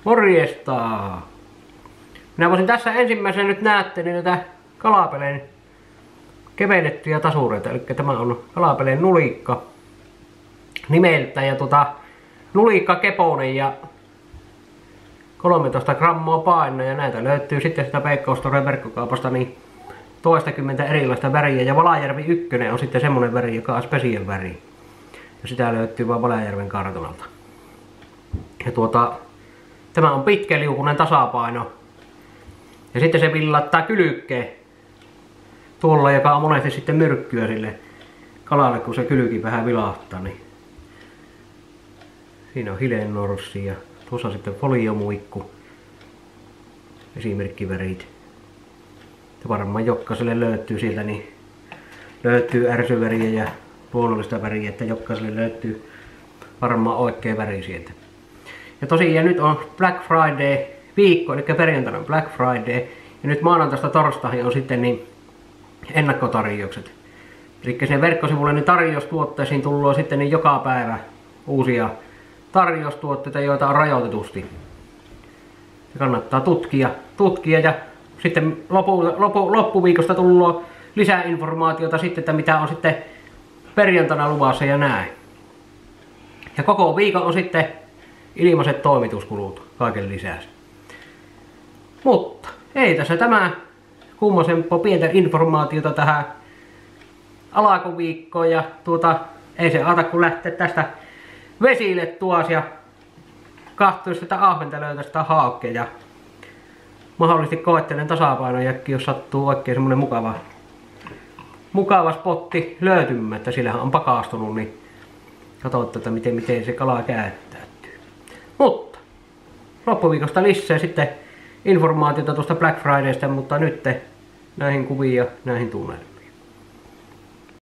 Morjesta! Minä voisin tässä ensimmäisenä nyt näette niin näitä Kalapeleen kevennettyjä tasureita. Eli tämä on Kalapeleen nulikka nimeltä ja nulikka keponen ja 13 grammaa paino, ja näitä löytyy sitten sitä Veikkaus-Storen verkkokaupasta niin toistakymmentä erilaista väriä, ja Valajärvi 1 on sitten semmonen väri, joka on special väri. Ja sitä löytyy vaan Valajärven kartonalta. Ja tämä on pitkäliukuinen tasapaino. Ja sitten se villattaa kylkkeen tuolla, joka on monesti sitten myrkkyä sille kalalle, kun se kylki vähän vilahtaa. Niin siinä on hilennorssi ja tuossa sitten foliomuikku. Esimerkkivärit. Ja varmaan jokaiselle löytyy sieltä, niin löytyy ärsyväriä ja luonnollista väriä, että jokaiselle löytyy varmaan oikea väri sieltä. Ja tosiaan nyt on Black Friday viikko, eli perjantaina on Black Friday. Ja nyt maanantaista torstaihin on sitten niin ennakkotarjoukset. Eli sen verkkosivulle niin tarjoustuotteisiin tulee sitten niin joka päivä uusia tarjoustuotteita, joita on rajoitetusti. Se kannattaa tutkia ja sitten loppuviikosta tullut lisää informaatiota sitten, että mitä on sitten perjantaina luvassa ja näin. Ja koko viikon on sitten ilmaiset toimituskulut kaiken lisäksi. Mutta ei tässä tämä kummosempaa pientä informaatiota tähän alkuviikkoon, ja ei se aata kun lähteä tästä vesille tuossa ja katsoisi sitä ahventa löytäisi sitä haukkea ja mahdollisesti koettelen tasapainojakki, jos sattuu oikein semmonen mukava spotti löytymään, että sillähän on pakastunut, niin katsotaan, että miten se kala käyttäytyy. Mutta loppuviikosta lisää sitten informaatiota tuosta Black Fridaysta, mutta nyt näihin kuviin ja näihin tunnelmiin.